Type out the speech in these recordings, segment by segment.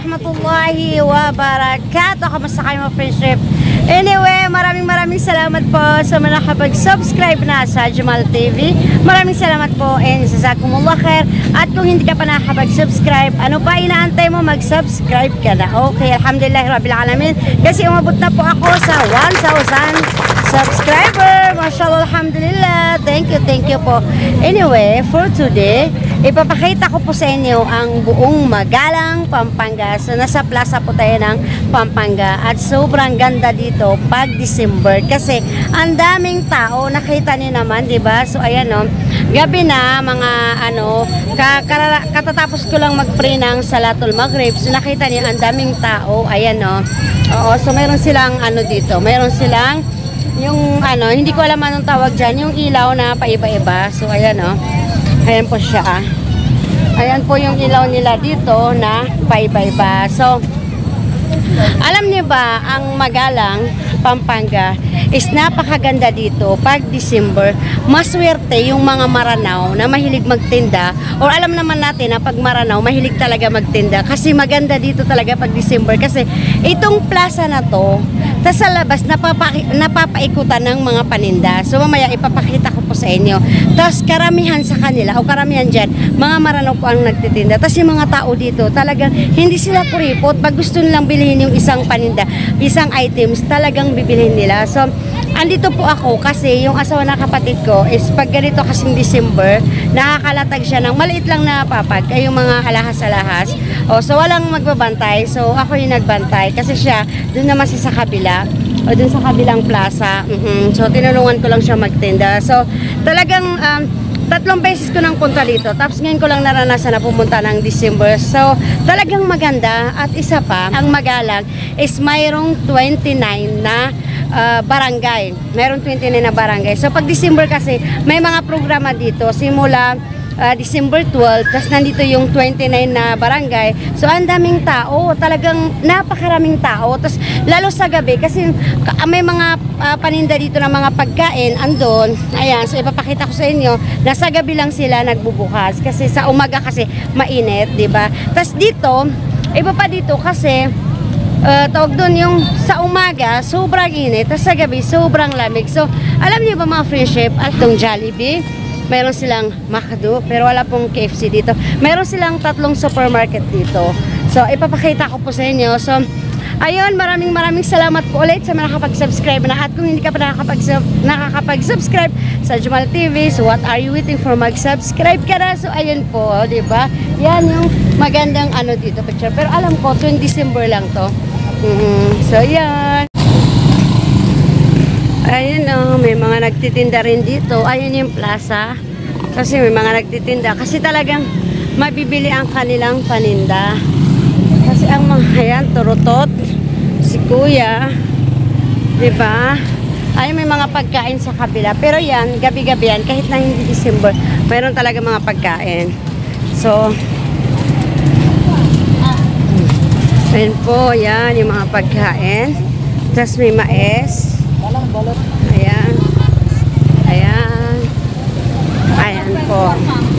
warahmatullahi wabarakatuh. Kamusta kayo mga friendship? Anyway, maraming salamat po sa mga nakapag-subscribe na sa Jamal TV. Maraming salamat po and jazakumullah khair. At kung hindi ka pa nakapag-subscribe, ano pa inaantay mo? Mag-subscribe ka na. Okay, alhamdulillah rabbil alamin. Kasi umabot na po ako sa 1,000 subscriber. Mashallah, alhamdulillah. Thank you po. Anyway, for today, ipapakita ko po sa inyo ang buong Magalang, Pampanga. So, nasa plaza po tayo ng Pampanga. At sobrang ganda dito pag December. Kasi, ang daming tao. Nakita niyo naman, diba? So, ayan o. Gabi na, mga katatapos ko lang mag-pray ng Salatul Maghrib. So, nakita niyo, ang daming tao. Ayan o. Oo, so, mayroon silang dito. Mayroon silang yung hindi ko alam anong tawag dyan. Yung ilaw na paiba-iba. So, ayan o. Ayan po siya. Ayan po yung ilaw nila dito na paiba-iba. So, alam niyo ba, ang Magalang, Pampanga is napakaganda dito pag December. Maswerte yung mga Maranaw na mahilig magtinda. Or alam naman natin na pag Maranaw, mahilig talaga magtinda. Kasi maganda dito talaga pag December. Kasi itong plaza na to, tas sa labas, napapaikutan ng mga paninda. So, mamaya ipapakita ko po sa inyo. Tas karamihan sa kanila, o karamihan dyan, mga Maranaw po ang nagtitinda. Tas yung mga tao dito, talagang hindi sila kuripot. Pag gusto nilang bilhin yung isang paninda, isang items, talagang bibilhin nila. So, andito po ako kasi yung asawa na kapatid ko is pag ganito kasing December, nakakalatag siya ng maliit lang na papag, ay yung mga alahas-alahas. So, walang magbabantay. So, ako yung nagbantay kasi siya, dun naman siya sa kabila. O dun sa kabilang plaza. So, tinulungan ko lang siya magtinda. So, talagang 3 beses ko nang punta dito. Tapos ngayon ko lang naranasan na pumunta ng December. So, talagang maganda. At isa pa, ang Magalang is mayroong 29 na barangay. Mayroong 29 na barangay. So, pag December kasi, may mga programa dito. Simula December 12, tapos nandito yung 29 na barangay. So, ang daming tao. Talagang napakaraming tao. Tapos, lalo sa gabi, kasi may mga paninda dito ng mga pagkain, andon. Ayan, so ipapakita ko sa inyo, na sa gabi lang sila nagbubukas. Kasi sa umaga kasi mainit, diba? Tapos dito, iba pa dito kasi, tawag doon yung sa umaga, sobrang init. Tapos sa gabi, sobrang lamig. So, alam niyo ba mga friendship, itong Jollibee, meron silang McDo, pero wala pong KFC dito. Meron silang 3 supermarket dito. So, ipapakita ko po sa inyo. So, ayun, maraming salamat po ulit sa mga nakapag-subscribe na. At kung hindi ka pa nakakapag-subscribe sa Jamal TV, so what are you waiting for? Mag-subscribe ka na. So, ayun po, diba? Yan yung magandang dito picture. Pero alam ko, 20 December lang to. So, yan. Ayun may mga nagtitinda rin dito. Ayun yung plaza. Kasi may mga nagtitinda. Kasi talagang mabibili ang kanilang paninda. Kasi ang mga yan, turutot, si kuya, diba? Ayun, may mga pagkain sa kabila. Pero yan, gabi-gabi yan, kahit na hindi December, mayroon talaga mga pagkain. So, ayun po, yan, yung mga pagkain. Tapos may mais. Ayan. Ayan. Ayan po.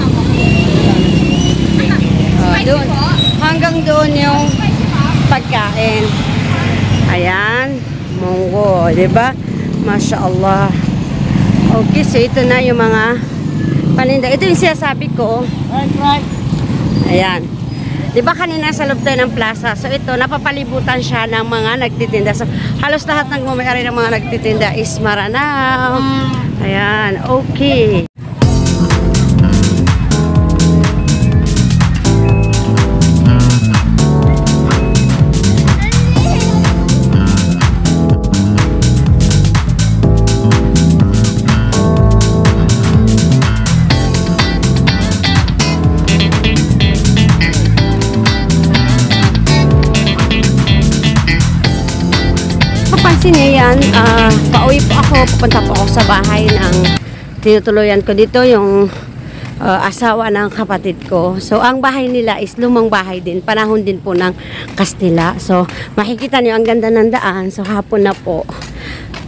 Doon. Hanggang doon yung pagkain. Ayan. Munggo. Diba? Masya Allah. Okay, so ito na yung mga paninda. Ito yung sinasabi ko. Ayan. Diba kanina sa loob tayo ng plaza? So ito, napapalibutan siya ng mga nagtitinda. So halos lahat ng may-ari ng mga nagtitinda is Maranaw. Ayan, okay. Yan, pauwi po ako, pupunta po ako sa bahay ng tinutuluyan ko dito, yung asawa ng kapatid ko. So, ang bahay nila is lumang bahay din, panahon din po ng Kastila. So, makikita nyo ang ganda ng daan. So, hapon na po.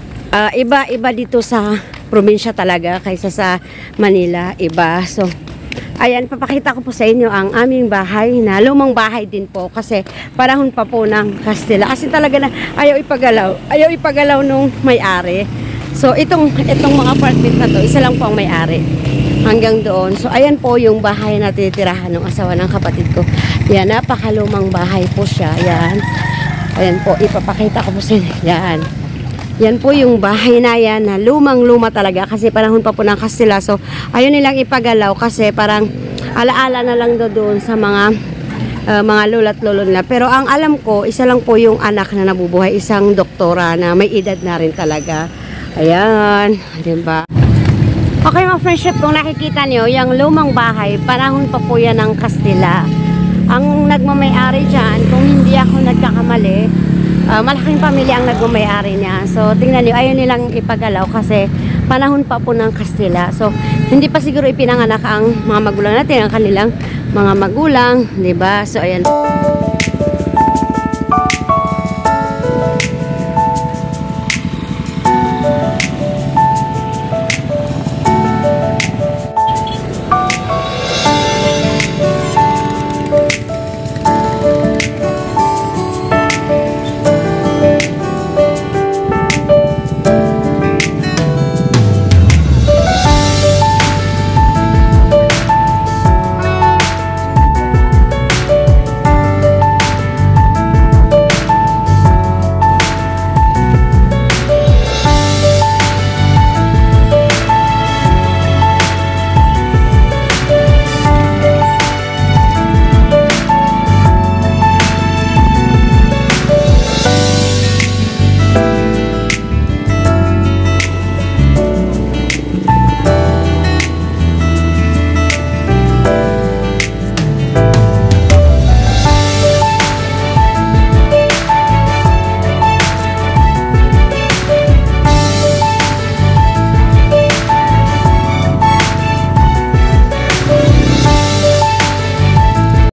Iba dito sa probinsya talaga kaysa sa Manila, iba. So, ayan, papakita ko po sa inyo ang aming bahay na lumang bahay din po kasi panahon pa po ng Kastila. Kasi talaga na ayaw ipagalaw nung may-ari. So itong mga apartment na to, isa lang po ang may-ari hanggang doon. So ayan po yung bahay na titirahan ng asawa ng kapatid ko. Yan, napakalumang bahay po siya. Yan. Ayan po, ipapakita ko po sa inyo. Yan. Yan po yung bahay na yan na lumang-luma talaga kasi panahon pa po ng Kastila. So, ayun nilang ipagalaw kasi parang alaala na lang doon sa mga lola't lolo nila. Pero ang alam ko, isa lang po yung anak na nabubuhay, isang doktora na may edad na rin talaga. Ayan, diba? Okay mga friendship, kung nakikita nyo, yung lumang bahay, panahon pa po yan ng Kastila. Ang nagmamayari dyan, kung hindi ako nagkakamali, malaking pamilya ang nagmamayari niya. So, tingnan niyo, ayaw nilang ipagalaw kasi panahon pa po ng Kastila. So, hindi pa siguro ipinanganak ang mga magulang natin, ang kanilang mga magulang, 'di ba? So, ayan.